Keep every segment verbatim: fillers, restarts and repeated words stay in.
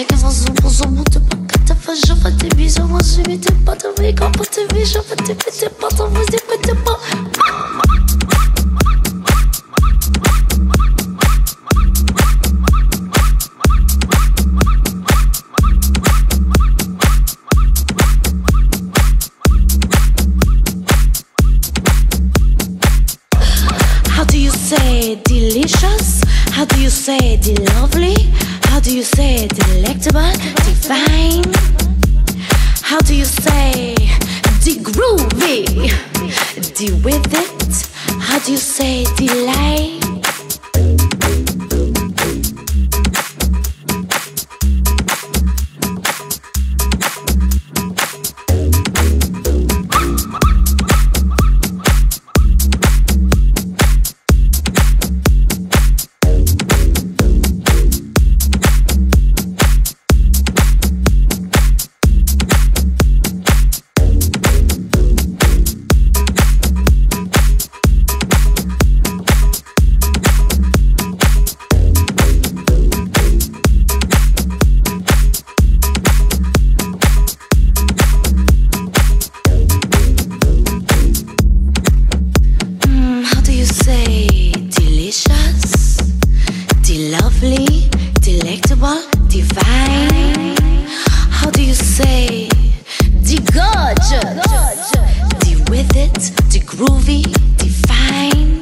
que vos vos muito bacata faz eu vou te bicho vos me te pata me copo te bicho vou te te pata vos te te pata. How do you say delicious? How do you say the lovely? How do you say delectable, divine? How do you say the groovy, the with it? How do you say delight? Lovely, delectable, divine. How do you say the gorgeous, the with it, the groovy, divine?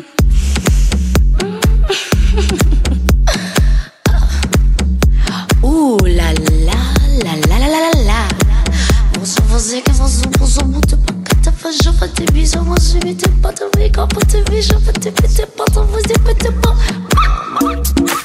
Ooh la la la la la la la. Vos fazer que vos vos muito bacata faz eu vou te bicho vos me te pata me copo te bicho vou te te pata vos te te pata.